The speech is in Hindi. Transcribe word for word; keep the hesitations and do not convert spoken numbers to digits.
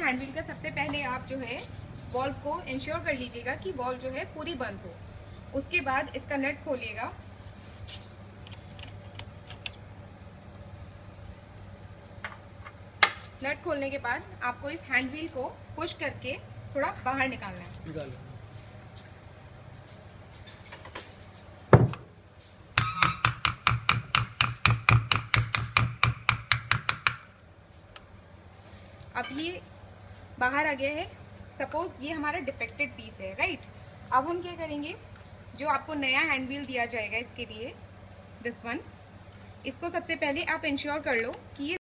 हैंड व्हील का सबसे पहले आप जो है वॉल्व को इंश्योर कर लीजिएगा कि वॉल्व जो है पूरी बंद हो। उसके बाद इसका नट खोलिएगा। नट खोलने के बाद आपको इस हैंड व्हील को पुश करके थोड़ा बाहर निकालना है। निकाल। अब ये बाहर आ गया है। सपोज ये हमारा डिफेक्टेड पीस है, राइट। अब हम क्या करेंगे, जो आपको नया हैंड व्हील दिया जाएगा इसके लिए, दिस वन, इसको सबसे पहले आप इंश्योर कर लो कि ये